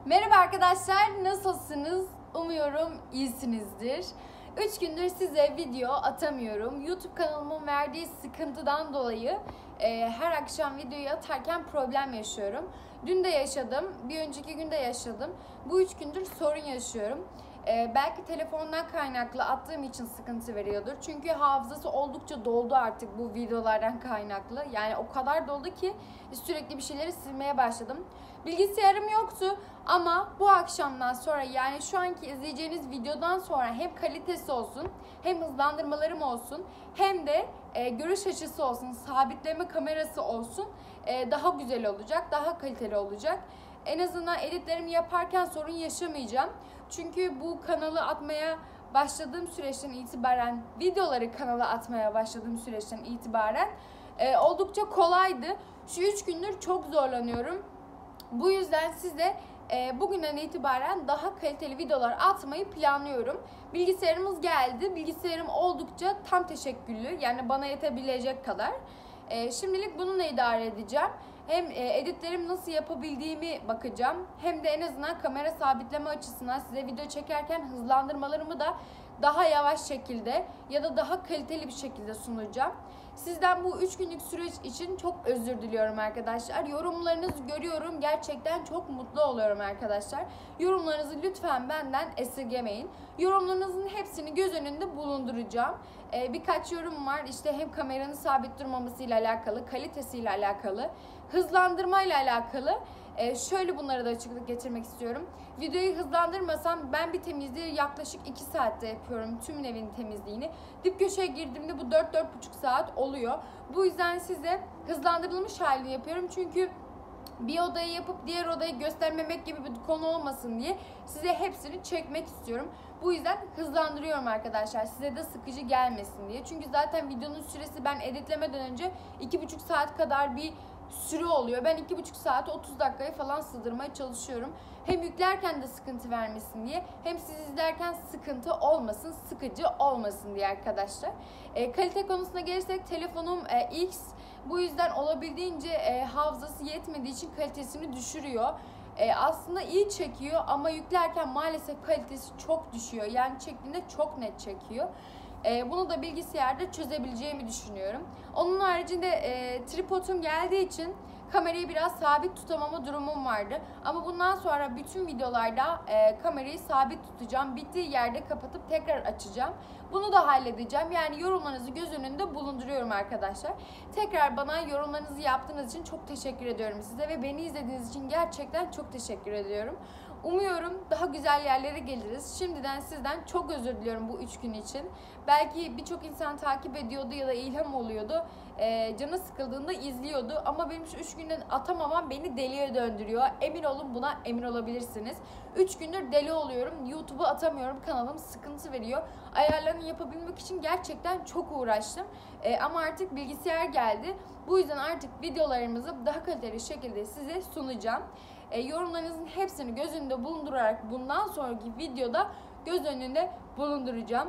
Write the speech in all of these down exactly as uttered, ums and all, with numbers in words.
Merhaba arkadaşlar, nasılsınız? Umuyorum iyisinizdir. üç gündür size video atamıyorum. YouTube kanalımın verdiği sıkıntıdan dolayı e, her akşam videoyu atarken problem yaşıyorum. Dün de yaşadım, bir önceki gün de yaşadım. Bu üç gündür sorun yaşıyorum. Ee, belki telefondan kaynaklı attığım için sıkıntı veriyordur. Çünkü hafızası oldukça doldu artık bu videolardan kaynaklı. Yani o kadar doldu ki sürekli bir şeyleri silmeye başladım. Bilgisayarım yoktu ama bu akşamdan sonra, yani şu anki izleyeceğiniz videodan sonra hem kalitesi olsun, hem hızlandırmalarım olsun, hem de e, görüş açısı olsun, sabitleme kamerası olsun, e, daha güzel olacak, daha kaliteli olacak. En azından editlerimi yaparken sorun yaşamayacağım. Çünkü bu kanalı atmaya başladığım süreçten itibaren, videoları kanala atmaya başladığım süreçten itibaren e, oldukça kolaydı. Şu üç gündür çok zorlanıyorum. Bu yüzden size e, bugünden itibaren daha kaliteli videolar atmayı planlıyorum. Bilgisayarımız geldi. Bilgisayarım oldukça tam teşekküllü. Yani bana yetebilecek kadar. E, şimdilik bununla idare edeceğim. Hem e, editlerimi nasıl yapabildiğimi bakacağım. Hem de en azından kamera sabitleme açısından size video çekerken hızlandırmalarımı da daha yavaş şekilde ya da daha kaliteli bir şekilde sunacağım. Sizden bu üç günlük süreç için çok özür diliyorum arkadaşlar. Yorumlarınızı görüyorum. Gerçekten çok mutlu oluyorum arkadaşlar. Yorumlarınızı lütfen benden esirgemeyin. Yorumlarınızın hepsini göz önünde bulunduracağım. Ee, birkaç yorum var. İşte hem kameranın sabit durmamasıyla alakalı, kalitesiyle alakalı, hızlandırmayla alakalı. Ee, şöyle bunlara da açıklık getirmek istiyorum. Videoyu hızlandırmasam ben bir temizliği yaklaşık iki saatte yapıyorum. Tüm evin temizliğini. Dip köşeye girdiğimde bu dört dört buçuk saat oluyor. Bu yüzden size hızlandırılmış halini yapıyorum. Çünkü bir odayı yapıp diğer odayı göstermemek gibi bir konu olmasın diye size hepsini çekmek istiyorum. Bu yüzden hızlandırıyorum arkadaşlar. Size de sıkıcı gelmesin diye. Çünkü zaten videonun süresi ben editlemeden önce iki buçuk saat kadar bir süre oluyor. Ben iki buçuk saat otuz dakikayı falan sığdırmaya çalışıyorum. Hem yüklerken de sıkıntı vermesin diye, hem siz izlerken sıkıntı olmasın, sıkıcı olmasın diye arkadaşlar. E, kalite konusuna gelirsek telefonum e, X. Bu yüzden olabildiğince e, hafızası yetmediği için kalitesini düşürüyor. E, aslında iyi çekiyor ama yüklerken maalesef kalitesi çok düşüyor. Yani çektiğinde çok net çekiyor. E, bunu da bilgisayarda çözebileceğimi düşünüyorum. Onun haricinde e, tripodum geldiği için kamerayı biraz sabit tutamama durumum vardı. Ama bundan sonra bütün videolarda e, kamerayı sabit tutacağım. Bittiği yerde kapatıp tekrar açacağım. Bunu da halledeceğim. Yani yorumlarınızı göz önünde bulunduruyorum arkadaşlar. Tekrar bana yorumlarınızı yaptığınız için çok teşekkür ediyorum size ve beni izlediğiniz için gerçekten çok teşekkür ediyorum. Umuyorum daha güzel yerlere geliriz. Şimdiden sizden çok özür diliyorum bu üç gün için. Belki birçok insan takip ediyordu ya da ilham oluyordu. E, canı sıkıldığında izliyordu. Ama benim şu üç günden atamamam beni deliye döndürüyor. Emin olun, buna emin olabilirsiniz. üç gündür deli oluyorum. YouTube'a atamıyorum. Kanalım sıkıntı veriyor. Ayarlarını yapabilmek için gerçekten çok uğraştım. E, ama artık bilgisayar geldi. Bu yüzden artık videolarımızı daha kaliteli şekilde size sunacağım. E, yorumlarınızın hepsini göz önünde bulundurarak bundan sonraki videoda göz önünde bulunduracağım.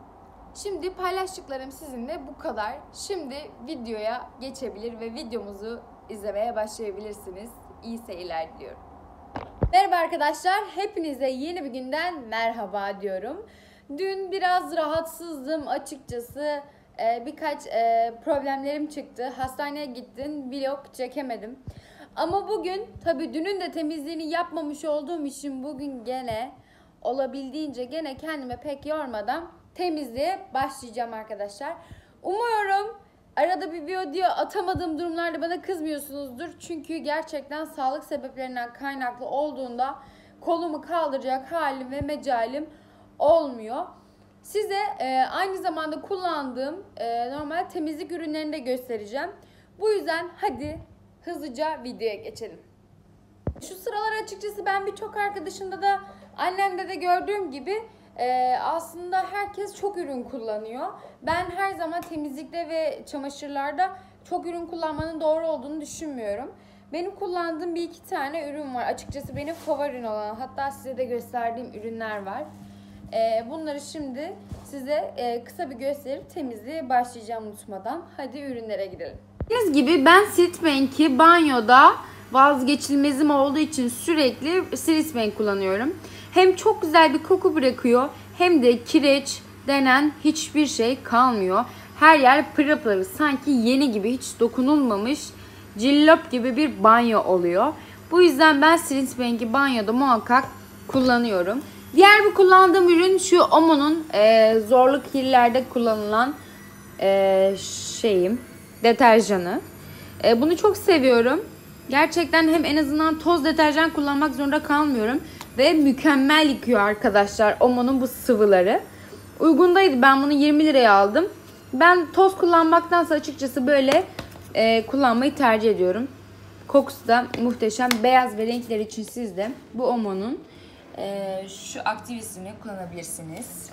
Şimdi paylaştıklarım sizinle bu kadar. Şimdi videoya geçebilir ve videomuzu izlemeye başlayabilirsiniz. İyi seyirler diliyorum. Merhaba arkadaşlar, hepinize yeni bir günden merhaba diyorum. Dün biraz rahatsızdım açıkçası. Ee, birkaç e, problemlerim çıktı. Hastaneye gittim, vlog çekemedim. Ama bugün, tabii dünün de temizliğini yapmamış olduğum için bugün gene olabildiğince gene kendime pek yormadan temizliğe başlayacağım arkadaşlar. Umuyorum arada bir video atamadığım durumlarda bana kızmıyorsunuzdur. Çünkü gerçekten sağlık sebeplerinden kaynaklı olduğunda kolumu kaldıracak halim ve mecalim olmuyor. Size e, aynı zamanda kullandığım e, normal temizlik ürünlerini de göstereceğim. Bu yüzden hadi hızlıca videoya geçelim. Şu sıralar açıkçası ben birçok arkadaşımda da, annemde de gördüğüm gibi e, aslında herkes çok ürün kullanıyor. Ben her zaman temizlikte ve çamaşırlarda çok ürün kullanmanın doğru olduğunu düşünmüyorum. Benim kullandığım bir iki tane ürün var. Açıkçası benim favorim olan, hatta size de gösterdiğim ürünler var. E, bunları şimdi size e, kısa bir gösterip temizliğe başlayacağım unutmadan. Hadi ürünlere gidelim. Gördüğünüz gibi ben Siltbank'i banyoda vazgeçilmezim olduğu için sürekli Silisbank kullanıyorum. Hem çok güzel bir koku bırakıyor hem de kireç denen hiçbir şey kalmıyor. Her yer pırıl pırıl, sanki yeni gibi, hiç dokunulmamış cillop gibi bir banyo oluyor. Bu yüzden ben Silisbank'i banyoda muhakkak kullanıyorum. Diğer bir kullandığım ürün şu Omo'nun e, zorlu kirlerde kullanılan e, şeyim, deterjanı. E, bunu çok seviyorum. Gerçekten hem en azından toz deterjan kullanmak zorunda kalmıyorum. Ve mükemmel yıkıyor arkadaşlar Omo'nun bu sıvıları. Uygundaydı, ben bunu yirmi liraya aldım. Ben toz kullanmaktansa açıkçası böyle e, kullanmayı tercih ediyorum. Kokusu da muhteşem. Beyaz ve renkler için siz de bu Omo'nun e, şu aktivisini kullanabilirsiniz.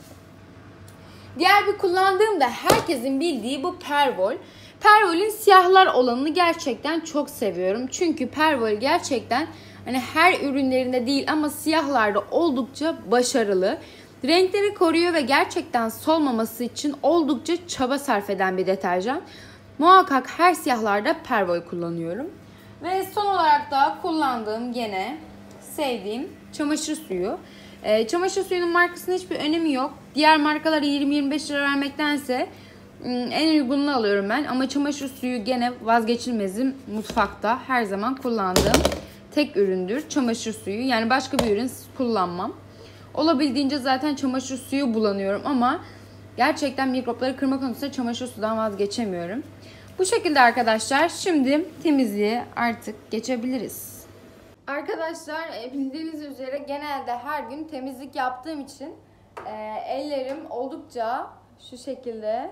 Diğer bir kullandığım da herkesin bildiği bu Perwoll. Perwoll'ün siyahlar olanını gerçekten çok seviyorum. Çünkü Perwoll gerçekten hani her ürünlerinde değil ama siyahlarda oldukça başarılı. Renkleri koruyor ve gerçekten solmaması için oldukça çaba sarf eden bir deterjan. Muhakkak her siyahlarda Perwoll kullanıyorum. Ve son olarak da kullandığım, gene sevdiğim çamaşır suyu. Ee, çamaşır suyunun markasının hiçbir önemi yok. Diğer markalara yirmi yirmi beş lira vermektense en uygununu alıyorum ben. Ama çamaşır suyu gene vazgeçilmezim, mutfakta her zaman kullandığım tek üründür çamaşır suyu. Yani başka bir ürün kullanmam. Olabildiğince zaten çamaşır suyu bulanıyorum ama gerçekten mikropları kırma konusunda çamaşır sudan vazgeçemiyorum. Bu şekilde arkadaşlar, şimdi temizliğe artık geçebiliriz. Arkadaşlar bildiğiniz üzere genelde her gün temizlik yaptığım için e, ellerim oldukça şu şekilde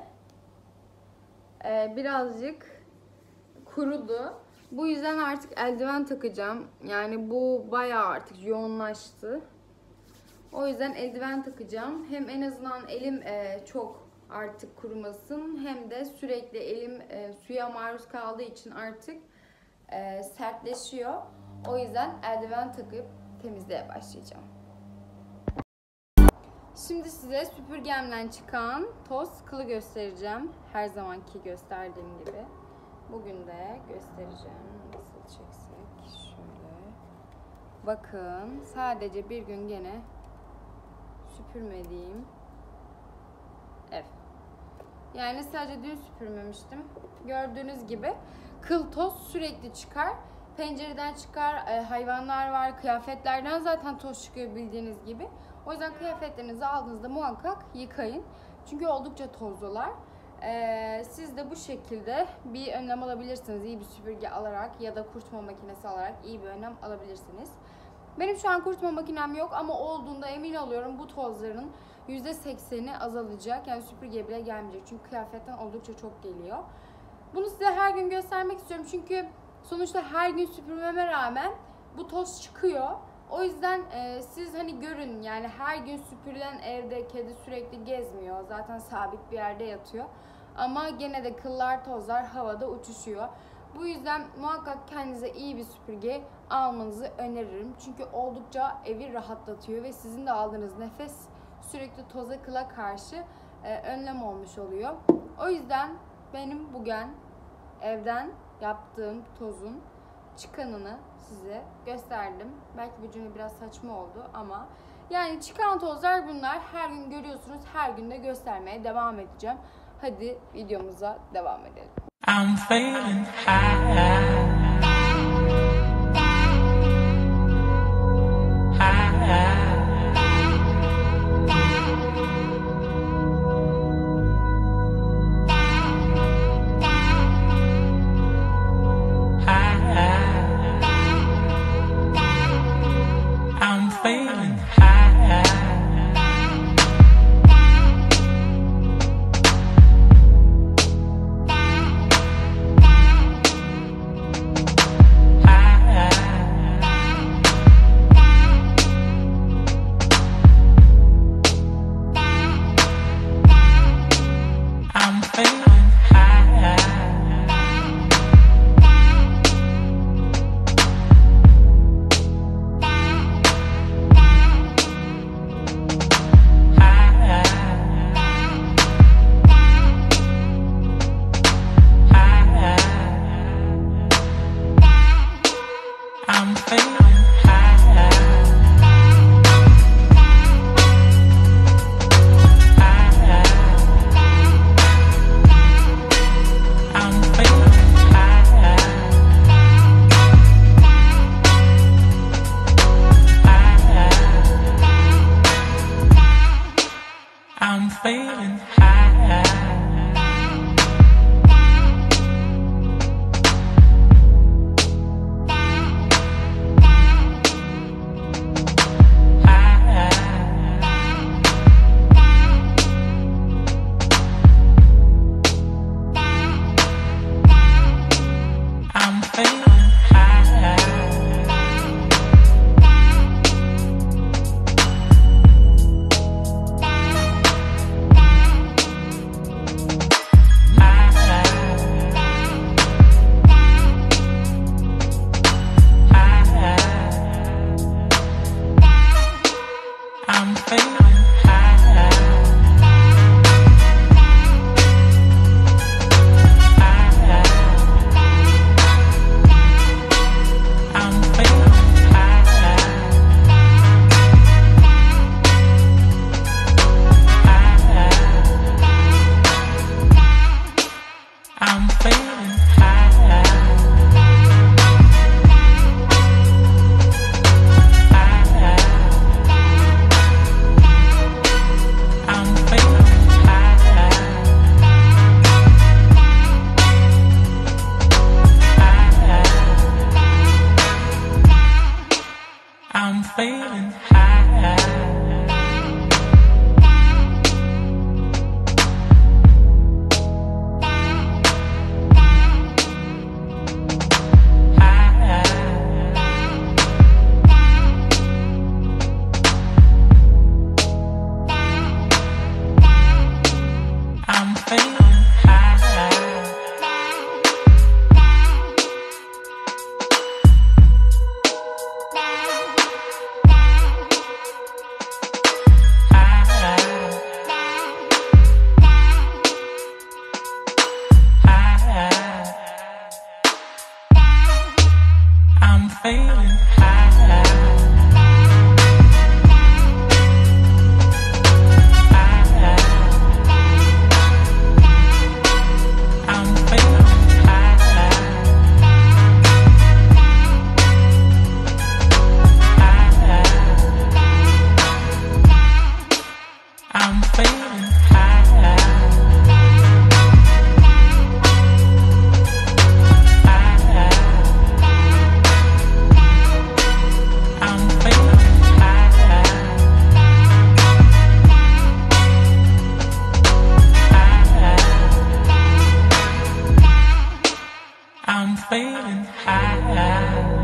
e, birazcık kurudu. Bu yüzden artık eldiven takacağım. Yani bu bayağı artık yoğunlaştı. O yüzden eldiven takacağım. Hem en azından elim e, çok artık kurumasın, hem de sürekli elim e, suya maruz kaldığı için artık e, sertleşiyor. O yüzden eldiven takıp temizliğe başlayacağım. Şimdi size süpürgemden çıkan toz kılı göstereceğim. Her zamanki gösterdiğim gibi. Bugün de göstereceğim. Nasıl çeksek? Şöyle. Bakın, sadece bir gün gene süpürmediğim ev. Yani sadece dün süpürmemiştim. Gördüğünüz gibi kıl toz sürekli çıkar. Pencereden çıkar, hayvanlar var, kıyafetlerden zaten toz çıkıyor bildiğiniz gibi. O yüzden kıyafetlerinizi aldığınızda muhakkak yıkayın. Çünkü oldukça tozlular. Ee, siz de bu şekilde bir önlem alabilirsiniz. İyi bir süpürge alarak ya da kurutma makinesi alarak iyi bir önlem alabilirsiniz. Benim şu an kurutma makinem yok ama olduğunda emin oluyorum bu tozların yüzde sekseni azalacak. Yani süpürgeye bile gelmeyecek. Çünkü kıyafetten oldukça çok geliyor. Bunu size her gün göstermek istiyorum. Çünkü sonuçta her gün süpürmeme rağmen bu toz çıkıyor. O yüzden e, siz hani görün, yani her gün süpürülen evde kedi sürekli gezmiyor. Zaten sabit bir yerde yatıyor. Ama gene de kıllar, tozlar havada uçuşuyor. Bu yüzden muhakkak kendinize iyi bir süpürge almanızı öneririm. Çünkü oldukça evi rahatlatıyor ve sizin de aldığınız nefes sürekli toza, kıla karşı e, önlem olmuş oluyor. O yüzden benim bugün evden yaptığım tozun çıkanını size gösterdim. Belki bu cümle biraz saçma oldu ama yani çıkan tozlar bunlar. Her gün görüyorsunuz. Her gün de göstermeye devam edeceğim. Hadi videomuza devam edelim. I'm feeling high. I'm feeling high. I'm feeling high. I'm feeling high. I'm feeling high. I'm feeling high. I'm feeling high. I'm feeling high.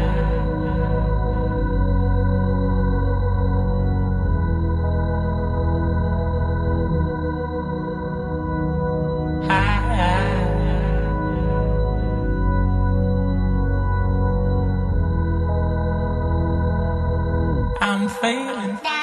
I'm feeling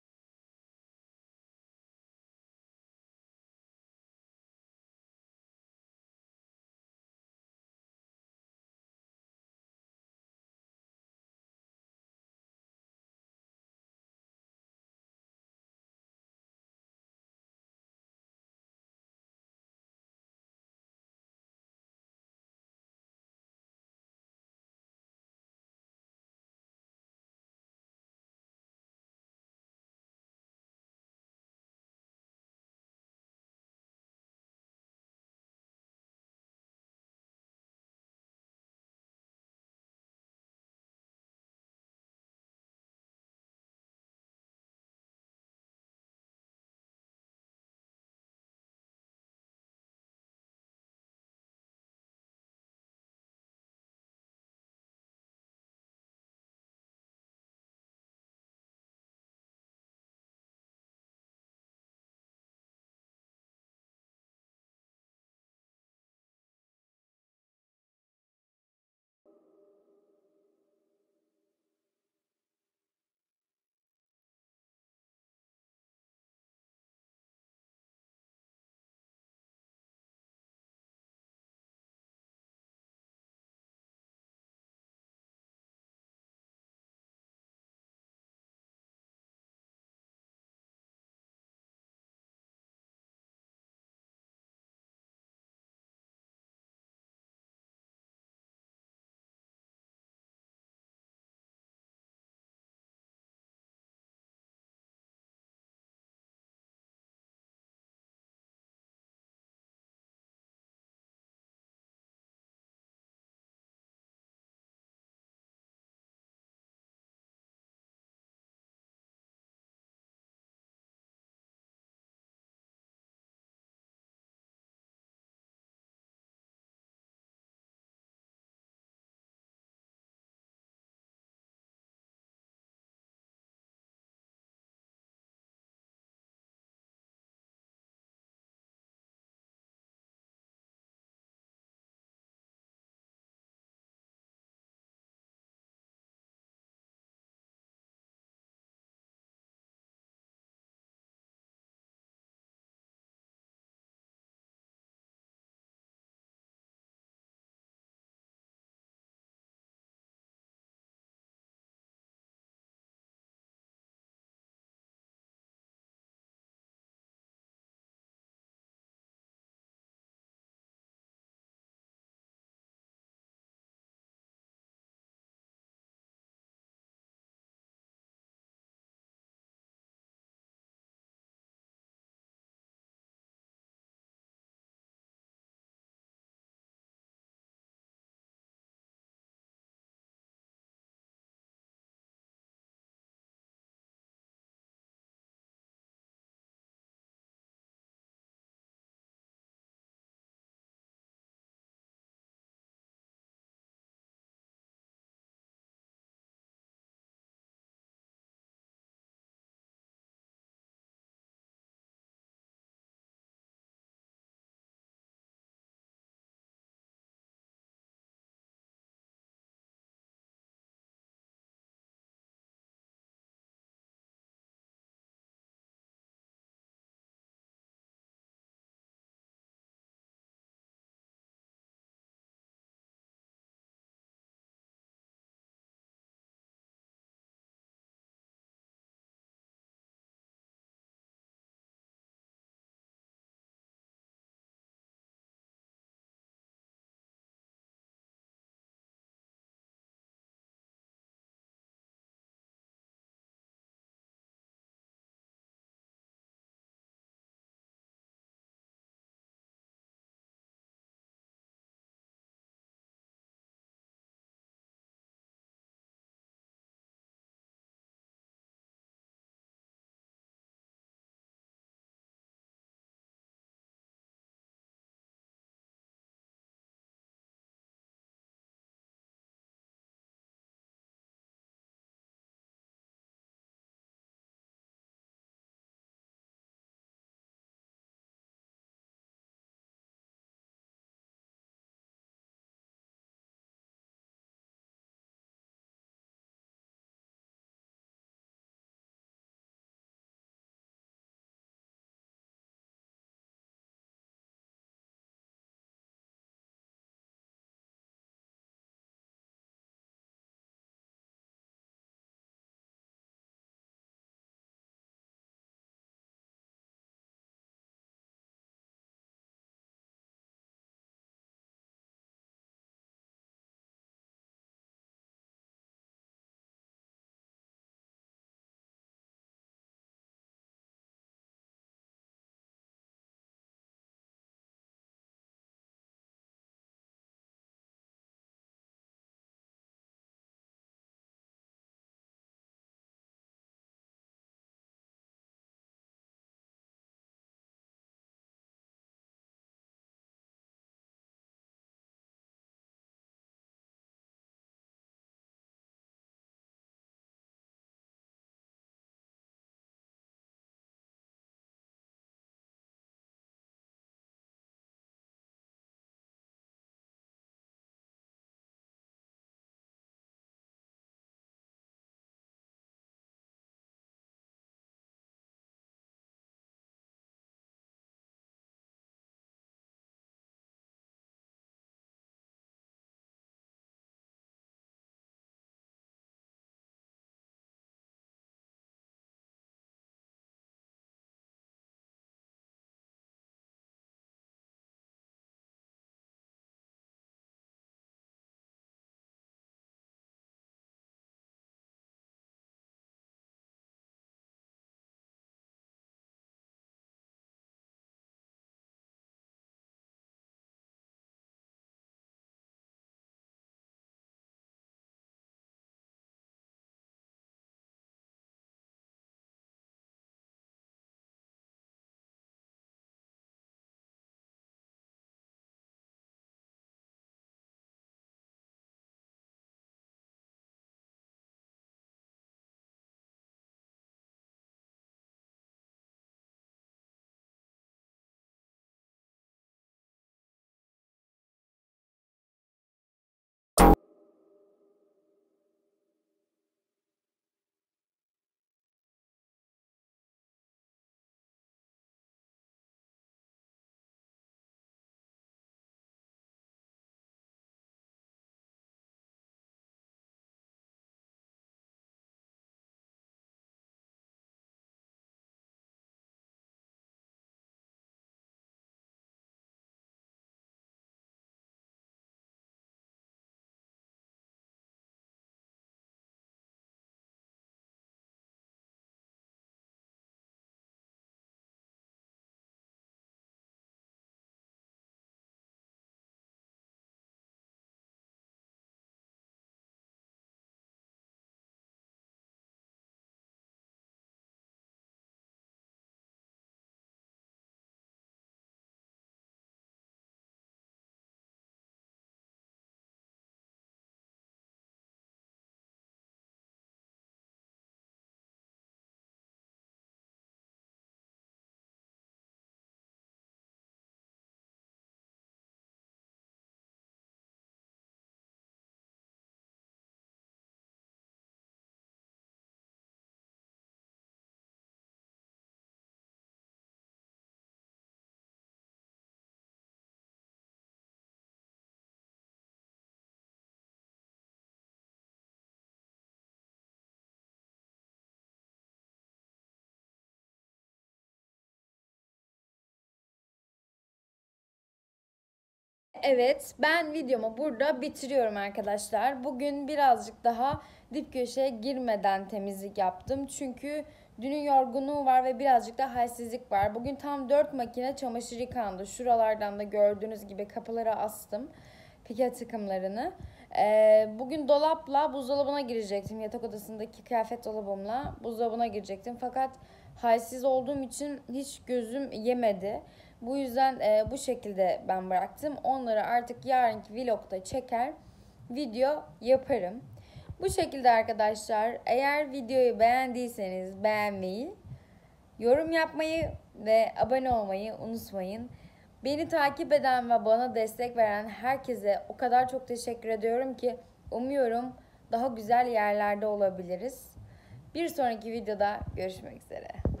Evet, ben videomu burada bitiriyorum arkadaşlar. Bugün birazcık daha dip köşeye girmeden temizlik yaptım. Çünkü dünün yorgunluğu var ve birazcık da halsizlik var. Bugün tam dört makine çamaşır yıkandı. Şuralardan da gördüğünüz gibi kapılara astım pike takımlarını. Ee, bugün dolapla buzdolabına girecektim. Yatak odasındaki kıyafet dolabımla buzdolabına girecektim. Fakat halsiz olduğum için hiç gözüm yemedi. Bu yüzden e, bu şekilde ben bıraktım. Onları artık yarınki vlogda çeker, video yaparım. Bu şekilde arkadaşlar. Eğer videoyu beğendiyseniz beğenmeyi, yorum yapmayı ve abone olmayı unutmayın. Beni takip eden ve bana destek veren herkese o kadar çok teşekkür ediyorum ki umuyorum daha güzel yerlerde olabiliriz. Bir sonraki videoda görüşmek üzere.